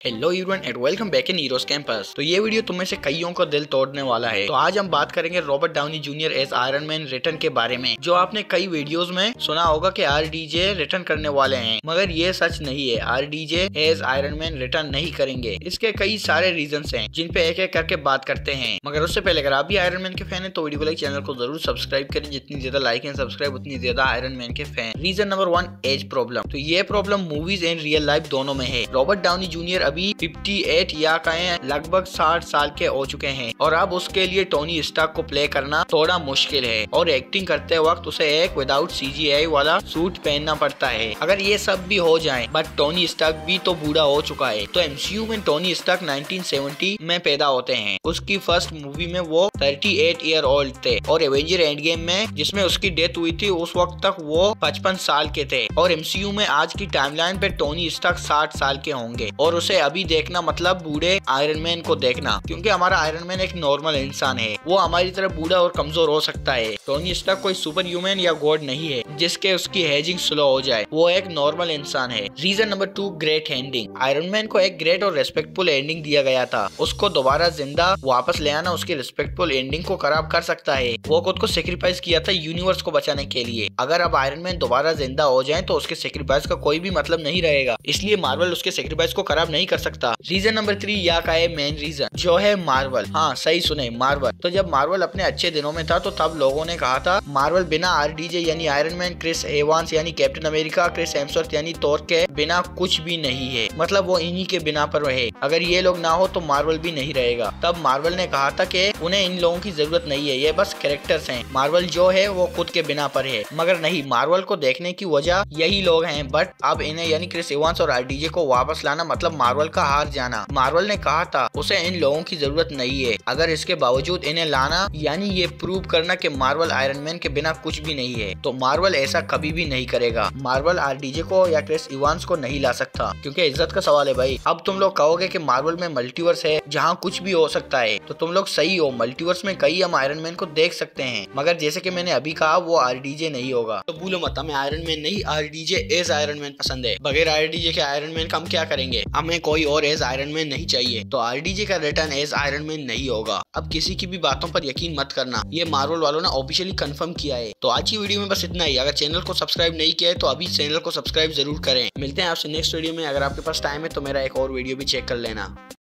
Hello everyone and welcome back in heroes campus. तो ये video तुम में से कईयों को दिल तोड़ने वाला है। तो आज हम बात करेंगे Robert Downey junior as Iron Man return के बारे में। जो आपने कई वीडियोस में सुना होगा कि आरडीजे रिटर्न करने वाले हैं, मगर ये सच नहीं है। RDJ as Iron Man return नहीं करेंगे। इसके कई सारे रीजंस हैं जिन पे एक एक करके बात करते हैं। मगर उससे पहले अगर आप भी आयरन मैन के फैन है तो वीडियो को लाइक, चैनल को जरूर सब्सक्राइब करें। जितनी ज्यादा लाइक एंड सब्सक्राइब उतनी ज्यादा आयरन मैन के fan. Reason number 1, age problem. तो ये problem movies and real life दोनों में है। रॉबर्ट डाउनी जूनियर अभी 58 या कहें लगभग 60 साल के हो चुके हैं और अब उसके लिए टोनी स्टार्क को प्ले करना थोड़ा मुश्किल है और एक्टिंग करते वक्त उसे एक विदाउट सीजीआई वाला सूट पहनना पड़ता है। अगर ये सब भी हो जाए बट टोनी स्टार्क भी तो बूढ़ा हो चुका है। तो एमसीयू में टोनी स्टार्क 1970 में पैदा होते हैं। उसकी फर्स्ट मूवी में वो 38 ईयर ओल्ड थे और एवेंजर एंड गेम में जिसमें उसकी डेथ हुई थी उस वक्त तक वो 55 साल के थे। और एमसीयू में आज की टाइमलाइन पे टोनी स्टार्क 60 साल के होंगे और उसे अभी देखना मतलब बूढ़े आयरन मैन को देखना, क्योंकि हमारा आयरन मैन एक नॉर्मल इंसान है। वो हमारी तरह बूढ़ा और कमजोर हो सकता है। टोनी स्टार्क कोई सुपर ह्यूमन या गॉड नहीं है जिसके उसकी हेजिंग स्लो हो जाए। वो एक नॉर्मल इंसान है। Reason number 2, great ending. Iron Man को एक ग्रेट और रेस्पेक्टफुल एंडिंग दिया गया था। उसको दोबारा जिंदा वापस ले आना उसकी रिस्पेक्टफुल एंडिंग को खराब कर सकता है। वो खुद को सेक्रीफाइस किया था यूनिवर्स को बचाने के लिए। अगर अब आयरन मैन दोबारा जिंदा हो जाए तो उसके सेक्रीफाइस का कोई भी मतलब नहीं रहेगा, इसलिए मार्वल उसके सेक्रीफाइस को खराब नहीं कर सकता। रीजन नंबर 3 या का है मेन रीजन, जो है मार्वल। हाँ सही सुने, मार्वल। तो जब मार्वल अपने अच्छे दिनों में था तो तब लोगों ने कहा था मार्वल बिना आरडीजे यानी आयरन मैन, क्रिस एवांस यानी कैप्टन अमेरिका, क्रिस हेम्सवर्थ यानी थॉर के बिना कुछ भी नहीं है। मतलब वो इन्हीं के बिना पर रहे। अगर ये लोग ना हो तो मार्वल भी नहीं रहेगा। तब मार्वल ने कहा था कि उन्हें इन लोगों की जरूरत नहीं है, ये बस कैरेक्टर्स हैं। मार्वल जो है वो खुद के बिना पर है। मगर नहीं, मार्वल को देखने की वजह यही लोग हैं। बट अब इन्हें यानी क्रिस एवांस और आरडीजे को वापस लाना मतलब मार्वल का हार जाना। मार्वल ने कहा था उसे इन लोगों की जरूरत नहीं है। अगर इसके बावजूद इन्हें लाना यानी ये प्रूव करना कि मार्वल आयरन मैन के बिना कुछ भी नहीं है। तो मार्वल ऐसा कभी भी नहीं करेगा। मार्वल आरडीजे को या क्रिस इवांस को नहीं ला सकता, क्योंकि इज्जत का सवाल है भाई। अब तुम लोग कहोगे कि मार्वल में मल्टीवर्स है जहाँ कुछ भी हो सकता है, तो तुम लोग सही हो। मल्टीवर्स में कई हम आयरन मैन को देख सकते हैं, मगर जैसे कि मैंने अभी कहा वो आरडीजे नहीं होगा। तो भूलो मत, हमें आयरन मैन नहीं आरडीजे एज आयरन मैन पसंद है। बगैर आरडीजे के आयरन मैन का हम क्या करेंगे? हमें कोई और एज आयरन मैन नहीं चाहिए। तो आरडीजे का रिटर्न एज आयरन मैन नहीं होगा। अब किसी की भी बातों पर यकीन मत करना, ये मार्वल वालों ने ऑफिशियली कंफर्म किया है। तो आज की वीडियो में बस इतना ही। अगर चैनल को सब्सक्राइब नहीं किया है तो अभी चैनल को सब्सक्राइब जरूर करें। मिलते हैं आपसे नेक्स्ट वीडियो में। अगर आपके पास टाइम है तो मेरा एक और वीडियो भी चेक कर लेना।